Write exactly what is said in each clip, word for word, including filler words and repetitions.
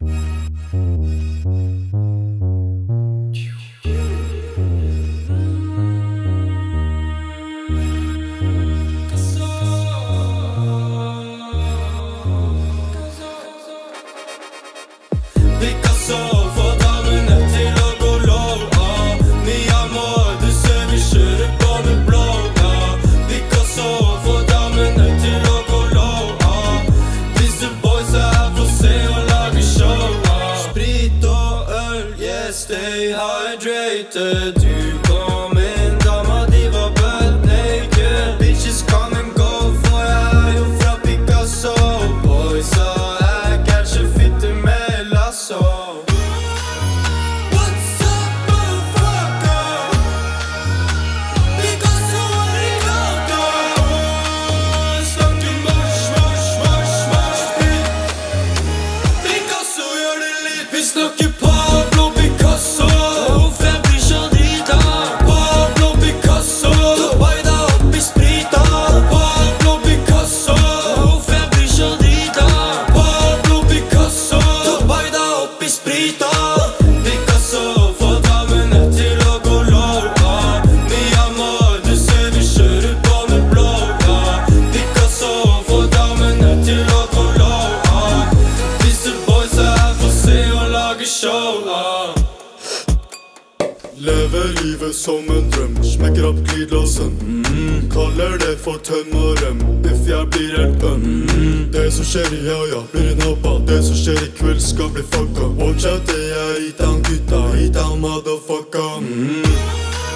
Picasso, få damene til å gå low, ah. Mia må, du ser vi kjører på med blå, ah. Picasso, få damene til å gå low, ah. Disse boys er her for å se og lage show, ah. Sprit og øl, yeah, stay hydrated. Du kom inn, dama di var butt naked. Bitches come and go, for jeg er jo fra Picasso. Boysa er kanskje fitte med lasso. Vi snakker Pablo Picasso. Hvorfor jeg blir så drita? Pablo Picasso. Toppar deg opp i sprita. Pablo Picasso. Hvorfor jeg blir så drita? Pablo Picasso. Toppar deg opp i sprita. Picasso, få damene til å gå low, ah. Mia må, du ser vi kjører på med blå, ah. Picasso, få damene til å gå low, ah. Disse boys er her for å se og lage show, ah. Lever livet som en drøm, smekker opp glidelåsen, mm. Kaller det for tønn og røm, if jeg blir helt bønn, mm. Det som skjer i ja-ja, blir en hoppa. Det som skjer i kveld skal bli fucka. Watch out, det er Itan gutta, Itan motherfucker, mm.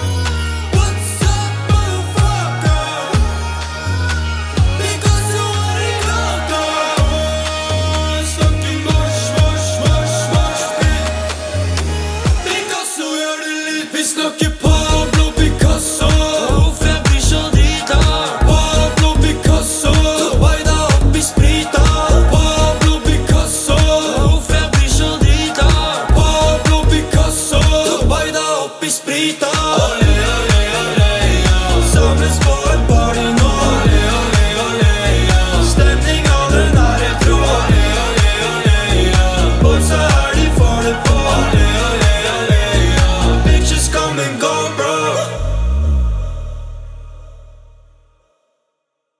Vi snakker Pablo Picasso. Hvorfor jeg blir så drita? Pablo Picasso. Toppar deg opp i sprita. Pablo Picasso. Hvorfor jeg blir så drita? Pablo Picasso. Toppar deg opp i sprita.